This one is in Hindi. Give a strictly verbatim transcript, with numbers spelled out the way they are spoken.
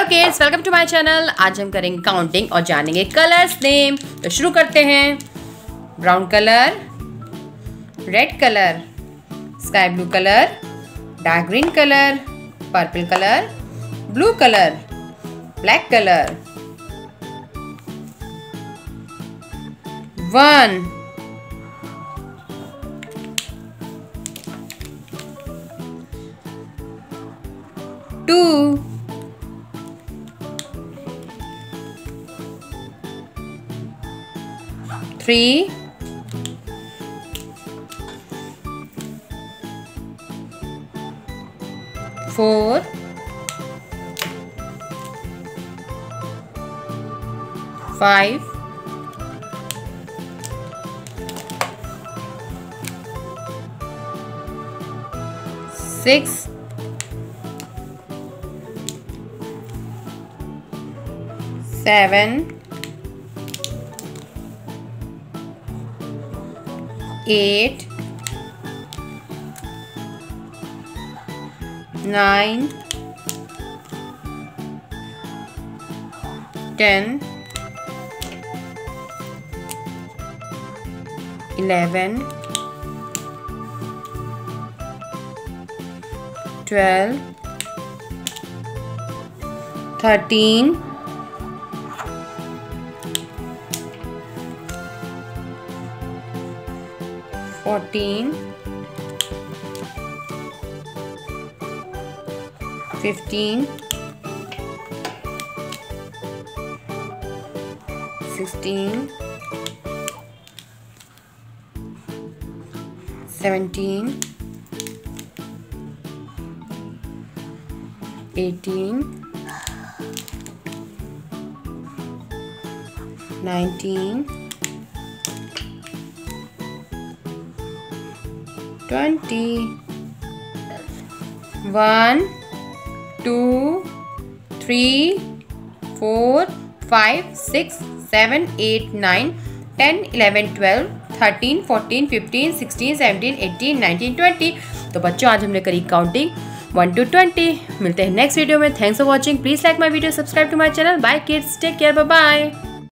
Kids, welcome to my channel. आज हम करेंगे काउंटिंग और जानेंगे कलर्स नेम। तो शुरू करते हैं। Brown colour, red colour, sky blue colour, dark green colour, purple colour, blue colour, black colour. One, two, three, four, five, six, seven, eight, nine, ten, eleven, twelve, thirteen, fourteen, fifteen, sixteen, seventeen, eighteen, nineteen, twenty. One, two, three, four, five, six, seven, eight, nine, ten, eleven, twelve, thirteen, fourteen, fifteen, sixteen, seventeen, eighteen, nineteen, twenty. तो बच्चों आज हमने करी काउंटिंग वन टू ट्वेंटी। मिलते हैं नेक्स्ट वीडियो में। Thanks for watching. Please like my video, subscribe to my channel. Bye kids, take care, bye bye.